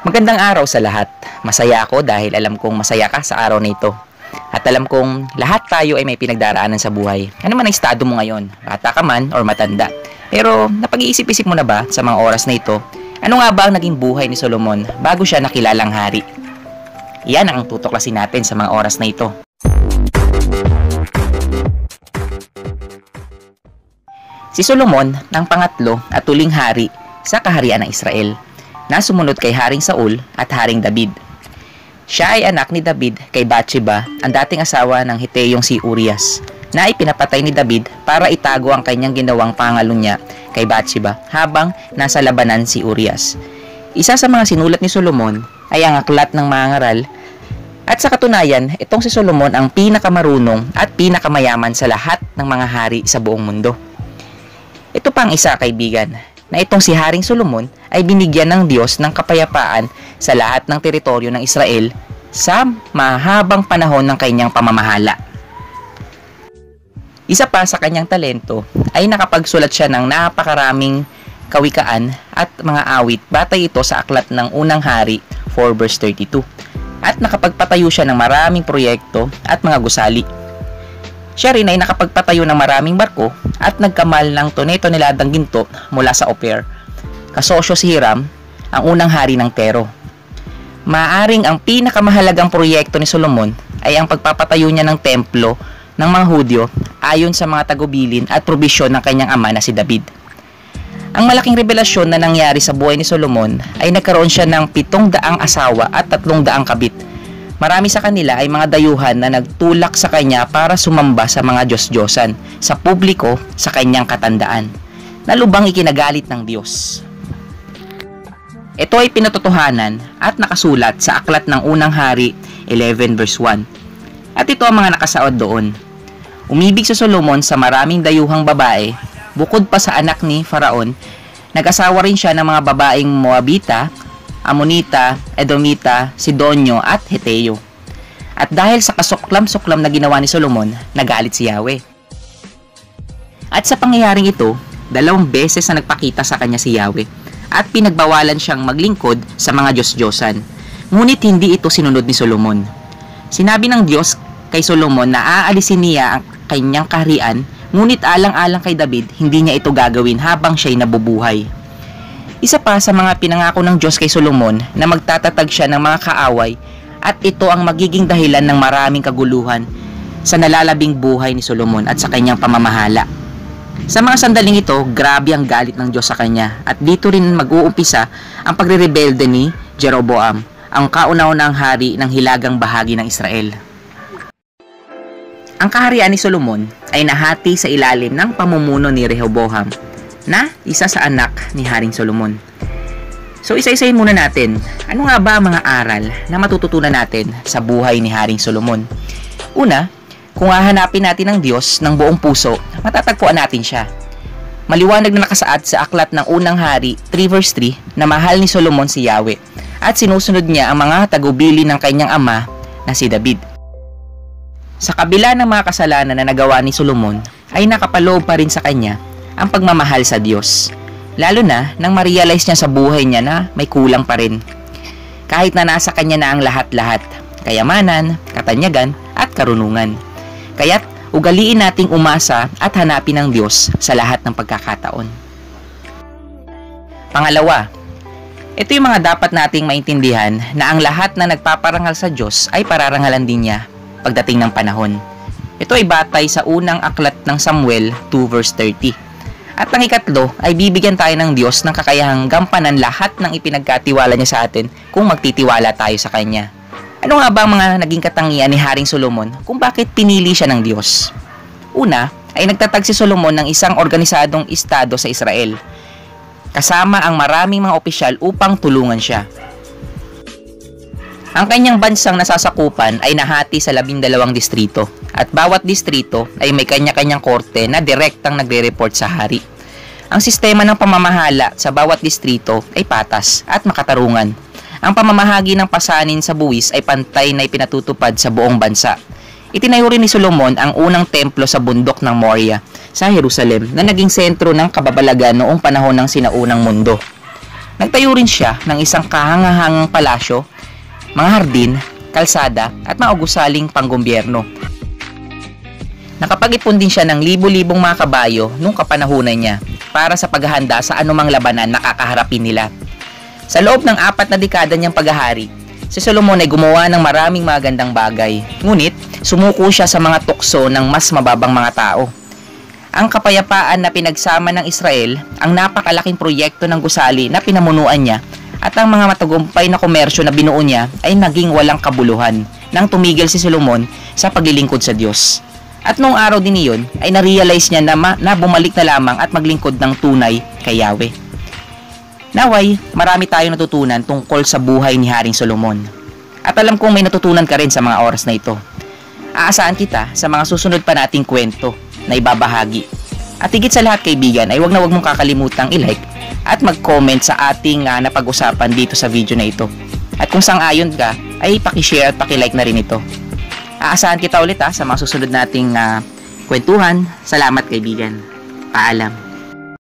Magandang araw sa lahat. Masaya ako dahil alam kong masaya ka sa araw na ito. At alam kong lahat tayo ay may pinagdaraanan sa buhay. Ano man ang estado mo ngayon, bata ka man or matanda. Pero napag-iisip-isip mo na ba sa mga oras na ito, ano nga ba ang naging buhay ni Solomon bago siya nakilalang hari? Iyan ang tutuklasin natin sa mga oras na ito. Si Solomon ang pangatlo at huling hari sa kaharian ng Israel, na sumunod kay Haring Saul at Haring David. Siya ay anak ni David kay Bathsheba, ang dating asawa ng Heteyong si Urias, na ipinapatay ni David para itago ang kanyang ginawang pangalunya kay Bathsheba habang nasa labanan si Urias. Isa sa mga sinulat ni Solomon ay ang Aklat ng Mga Ngaral, at sa katunayan, itong si Solomon ang pinakamarunong at pinakamayaman sa lahat ng mga hari sa buong mundo. Ito pang isa, kaibigan, na itong si Haring Solomon ay binigyan ng Diyos ng kapayapaan sa lahat ng teritoryo ng Israel sa mahabang panahon ng kanyang pamamahala. Isa pa sa kanyang talento ay nakapagsulat siya ng napakaraming kawikaan at mga awit batay ito sa aklat ng Unang Hari 4 verse 32, at nakapagpatayo siya ng maraming proyekto at mga gusali. Siya rin ay nakapagpatayo ng maraming barko at nagkamal ng toneladanong ginto mula sa Ophir. Kasosyo si Hiram, ang unang hari ng Tero. Maaring ang pinakamahalagang proyekto ni Solomon ay ang pagpapatayo niya ng templo ng mga Hudyo ayon sa mga tagubilin at probisyon ng kanyang ama na si David. Ang malaking revelasyon na nangyari sa buhay ni Solomon ay nagkaroon siya ng 700 asawa at 300 kabit. Marami sa kanila ay mga dayuhan na nagtulak sa kanya para sumamba sa mga Diyos-Diyosan sa publiko sa kanyang katandaan, na lubang ikinagalit ng Diyos. Ito ay pinatotohanan at nakasulat sa aklat ng Unang Hari 11 verse 1. At ito ang mga nakasaad doon. Umibig si Solomon sa maraming dayuhang babae, bukod pa sa anak ni Faraon, nag-asawa rin siya ng mga babaeng Moabita, Amonita, Edomita, Sidonyo at Heteyo. At dahil sa kasuklam-suklam na ginawa ni Solomon, nagalit si Yahweh. At sa pangyayaring ito, 2 beses na nagpakita sa kanya si Yahweh at pinagbawalan siyang maglingkod sa mga Diyos-Diyosan. Ngunit hindi ito sinunod ni Solomon. Sinabi ng Diyos kay Solomon na aalisin niya ang kanyang kaharian, ngunit alang-alang kay David, hindi niya ito gagawin habang siya'y nabubuhay. Isa pa sa mga pinangako ng Diyos kay Solomon na magtatatag siya ng mga kaaway, at ito ang magiging dahilan ng maraming kaguluhan sa nalalabing buhay ni Solomon at sa kanyang pamamahala. Sa mga sandaling ito, grabe ang galit ng Diyos sa kanya, at dito rin mag-uumpisa ang pagre-rebelde ni Jeroboam, ang kauna-unahang hari ng hilagang bahagi ng Israel. Ang kaharian ni Solomon ay nahati sa ilalim ng pamumuno ni Rehoboam, na isa sa anak ni Haring Solomon. So isa-isahin muna natin, ano nga ba ang mga aral na matututunan natin sa buhay ni Haring Solomon? Una, kung hahanapin natin ang Diyos ng buong puso, matatagpuan natin siya. Maliwanag na nakasaad sa aklat ng Unang Hari 3 verse 3 na mahal ni Solomon si Yahweh at sinusunod niya ang mga tagubili ng kanyang ama na si David. Sa kabila ng mga kasalanan na nagawa ni Solomon, ay nakapaloob pa rin sa kanya ang pagmamahal sa Diyos, lalo na nang ma-realize niya sa buhay niya na may kulang pa rin. Kahit na nasa kanya na ang lahat-lahat, kayamanan, katanyagan, at karunungan. Kaya't ugaliin nating umasa at hanapin ang Diyos sa lahat ng pagkakataon. Pangalawa, ito yung mga dapat nating maintindihan na ang lahat na nagpaparangal sa Diyos ay pararangalan din niya pagdating ng panahon. Ito ay batay sa unang aklat ng Samuel 2 verse 30. At ang ikatlo ay bibigyan tayo ng Diyos ng kakayahang gampanan lahat ng ipinagkatiwala niya sa atin kung magtitiwala tayo sa Kanya. Ano nga ba ang mga naging katangian ni Haring Solomon kung bakit pinili siya ng Diyos? Una, ay nagtatag si Solomon ng isang organisadong estado sa Israel, kasama ang maraming mga opisyal upang tulungan siya. Ang kanyang bansang nasasakupan ay nahati sa 12 distrito, at bawat distrito ay may kanya-kanyang korte na direktang nagre-report sa hari. Ang sistema ng pamamahala sa bawat distrito ay patas at makatarungan. Ang pamamahagi ng pasanin sa buwis ay pantay na ipinatutupad sa buong bansa. Itinayo rin ni Solomon ang unang templo sa bundok ng Moriah sa Jerusalem na naging sentro ng kababalagan noong panahon ng sinaunang mundo. Nagtayo rin siya ng isang kahangahangang palasyo, mga hardin, kalsada at mga gusaling panggobyerno. Nakapag-ipon din siya ng libo-libong mga kabayo nung kapanahunan niya para sa paghahanda sa anumang labanan na kakaharapin nila. Sa loob ng 4 na dekada niyang paghahari, si Solomon ay gumawa ng maraming magandang bagay. Ngunit, sumuko siya sa mga tukso ng mas mababang mga tao. Ang kapayapaan na pinagsama ng Israel, ang napakalaking proyekto ng gusali na pinamunuan niya, at ang mga matagumpay na komersyo na binuo niya ay naging walang kabuluhan nang tumigil si Solomon sa paglilingkod sa Diyos. At noong araw din iyon ay na-realize niya na bumalik na lamang at maglingkod ng tunay kay Yahweh. Naway, marami tayong natutunan tungkol sa buhay ni Haring Solomon. At alam kong may natutunan ka rin sa mga oras na ito. Aasahan kita sa mga susunod pa nating kwento na ibabahagi. At higit sa lahat kaibigan ay wag mong kakalimutang i-like at mag-comment sa ating napag-usapan dito sa video na ito. At kung sang-ayon ka ay paki-share at paki-like na rin ito. Aasahan kita ulit sa mga susunod nating kwentuhan. Salamat kaibigan. Paalam.